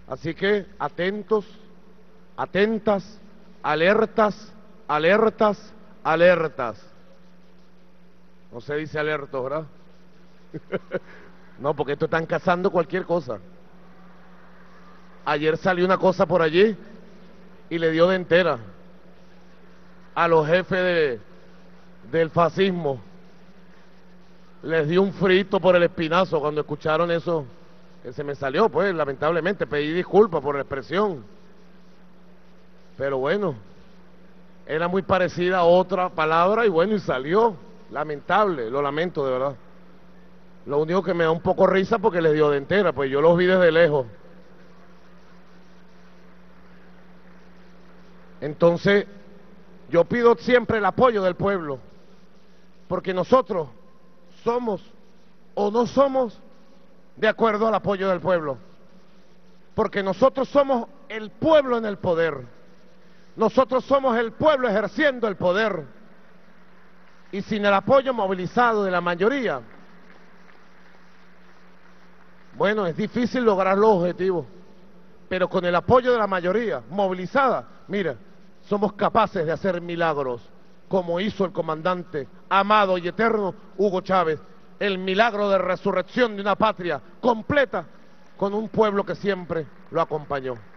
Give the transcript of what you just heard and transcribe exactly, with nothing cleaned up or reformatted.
Así que atentos, atentas, alertas, alertas, alertas. No se dice alertos, ¿verdad? No, porque esto están cazando cualquier cosa. Ayer salió una cosa por allí y le dio de entera a los jefes de, del fascismo. Les dio un frito por el espinazo cuando escucharon eso. Que se me salió, pues, lamentablemente. Pedí disculpas por la expresión. Pero bueno, era muy parecida a otra palabra y bueno, y salió. Lamentable, lo lamento de verdad. Lo único que me da un poco risa porque les dio de entera, pues yo los vi desde lejos. Entonces, yo pido siempre el apoyo del pueblo, porque nosotros somos o no somos de acuerdo al apoyo del pueblo, porque nosotros somos el pueblo en el poder, nosotros somos el pueblo ejerciendo el poder, y sin el apoyo movilizado de la mayoría, bueno, es difícil lograr los objetivos, pero con el apoyo de la mayoría movilizada, mira, somos capaces de hacer milagros, como hizo el comandante amado y eterno Hugo Chávez, el milagro de resurrección de una patria completa con un pueblo que siempre lo acompañó.